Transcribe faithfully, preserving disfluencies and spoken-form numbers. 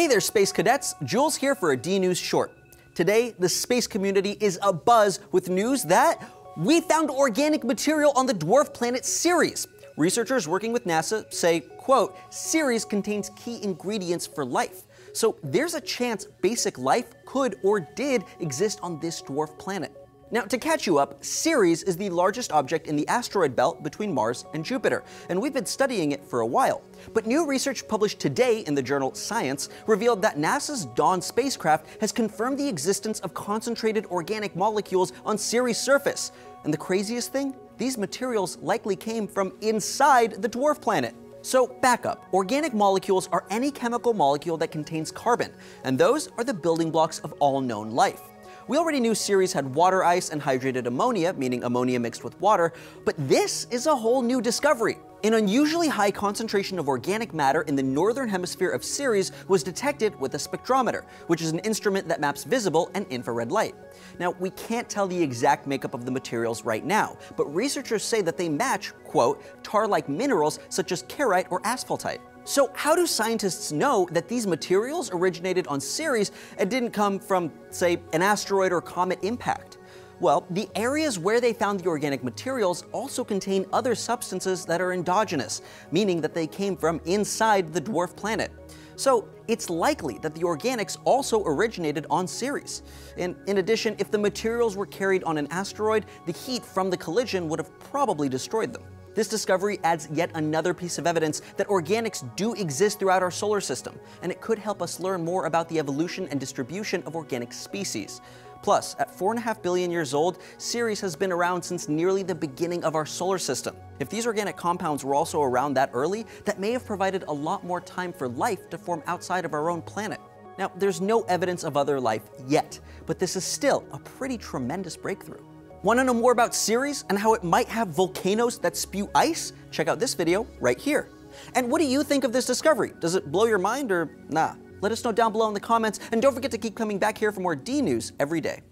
Hey there, space cadets. Jules here for a D-News Short. Today, the space community is abuzz with news that we found organic material on the dwarf planet Ceres. Researchers working with NASA say, quote, Ceres contains key ingredients for life. So there's a chance basic life could or did exist on this dwarf planet. Now, to catch you up, Ceres is the largest object in the asteroid belt between Mars and Jupiter, and we've been studying it for a while. But new research published today in the journal Science revealed that NASA's Dawn spacecraft has confirmed the existence of concentrated organic molecules on Ceres' surface. And the craziest thing? These materials likely came from inside the dwarf planet. So back up. Organic molecules are any chemical molecule that contains carbon, and those are the building blocks of all known life. We already knew Ceres had water ice and hydrated ammonia, meaning ammonia mixed with water, but this is a whole new discovery. An unusually high concentration of organic matter in the northern hemisphere of Ceres was detected with a spectrometer, which is an instrument that maps visible and infrared light. Now, we can't tell the exact makeup of the materials right now, but researchers say that they match, quote, tar-like minerals such as kerite or asphaltite. So how do scientists know that these materials originated on Ceres and didn't come from, say, an asteroid or comet impact? Well, the areas where they found the organic materials also contain other substances that are endogenous, meaning that they came from inside the dwarf planet. So it's likely that the organics also originated on Ceres. And in addition, if the materials were carried on an asteroid, the heat from the collision would have probably destroyed them. This discovery adds yet another piece of evidence that organics do exist throughout our solar system, and it could help us learn more about the evolution and distribution of organic species. Plus, at four and a half billion years old, Ceres has been around since nearly the beginning of our solar system. If these organic compounds were also around that early, that may have provided a lot more time for life to form outside of our own planet. Now, there's no evidence of other life yet, but this is still a pretty tremendous breakthrough. Want to know more about Ceres and how it might have volcanoes that spew ice? Check out this video right here. And what do you think of this discovery? Does it blow your mind or nah? Let us know down below in the comments, and don't forget to keep coming back here for more D-News every day.